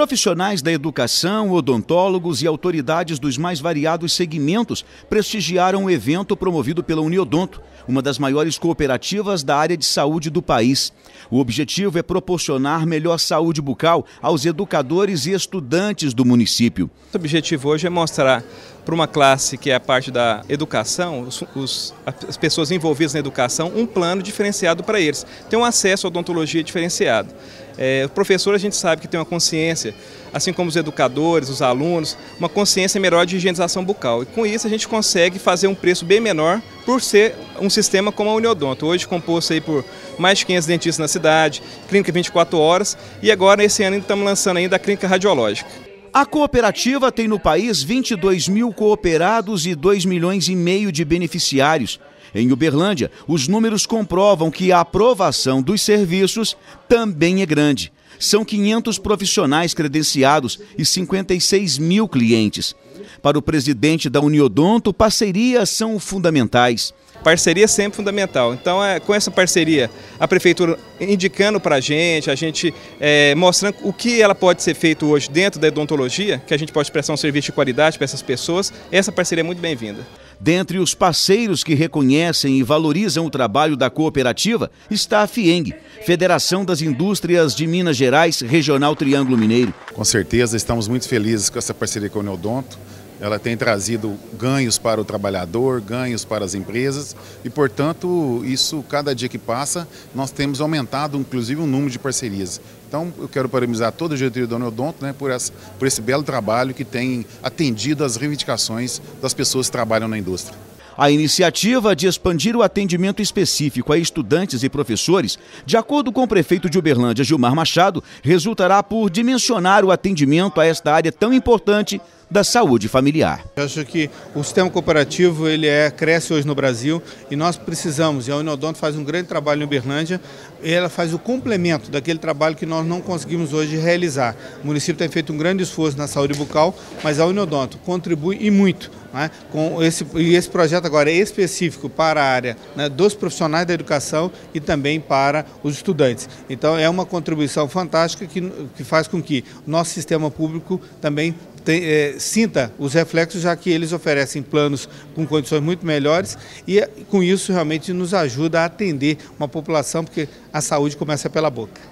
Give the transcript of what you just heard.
Profissionais da educação, odontólogos e autoridades dos mais variados segmentos prestigiaram o evento promovido pela Uniodonto, uma das maiores cooperativas da área de saúde do país. O objetivo é proporcionar melhor saúde bucal aos educadores e estudantes do município. O objetivo hoje é mostrar para uma classe que é a parte da educação, as pessoas envolvidas na educação, um plano diferenciado para eles. Tem um acesso à odontologia diferenciado. O professor, a gente sabe que tem uma consciência, assim como os educadores, os alunos, uma consciência melhor de higienização bucal. E com isso a gente consegue fazer um preço bem menor por ser um sistema como a Uniodonto. Hoje composto aí por mais de 500 dentistas na cidade, clínica 24 horas e agora esse ano estamos lançando ainda a clínica radiológica. A cooperativa tem no país 22 mil cooperados e 2,5 milhões de beneficiários. Em Uberlândia, os números comprovam que a aprovação dos serviços também é grande. São 500 profissionais credenciados e 56 mil clientes. Para o presidente da Uniodonto, parcerias são fundamentais. Parceria é sempre fundamental. Então, com essa parceria, a prefeitura indicando para a gente mostrando o que ela pode ser feito hoje dentro da odontologia, que a gente pode prestar um serviço de qualidade para essas pessoas, essa parceria é muito bem-vinda. Dentre os parceiros que reconhecem e valorizam o trabalho da cooperativa está a FIENG, Federação das Indústrias de Minas Gerais, Regional Triângulo Mineiro. Com certeza, estamos muito felizes com essa parceria com a Uniodonto. Ela tem trazido ganhos para o trabalhador, ganhos para as empresas e, portanto, isso, cada dia que passa, nós temos aumentado, inclusive, o número de parcerias. Então, eu quero parabenizar toda a diretoria da Uniodonto, por esse belo trabalho que tem atendido às reivindicações das pessoas que trabalham na indústria. A iniciativa de expandir o atendimento específico a estudantes e professores, de acordo com o prefeito de Uberlândia, Gilmar Machado, resultará por dimensionar o atendimento a esta área tão importante da saúde familiar. Eu acho que o sistema cooperativo cresce hoje no Brasil e nós precisamos, e a Uniodonto faz um grande trabalho em Uberlândia, e ela faz o complemento daquele trabalho que nós não conseguimos hoje realizar. O município tem feito um grande esforço na saúde bucal, mas a Uniodonto contribui e muito. Esse projeto agora é específico para a área dos profissionais da educação e também para os estudantes. Então é uma contribuição fantástica que faz com que o nosso sistema público também sinta os reflexos, já que eles oferecem planos com condições muito melhores e com isso realmente nos ajuda a atender uma população, porque a saúde começa pela boca.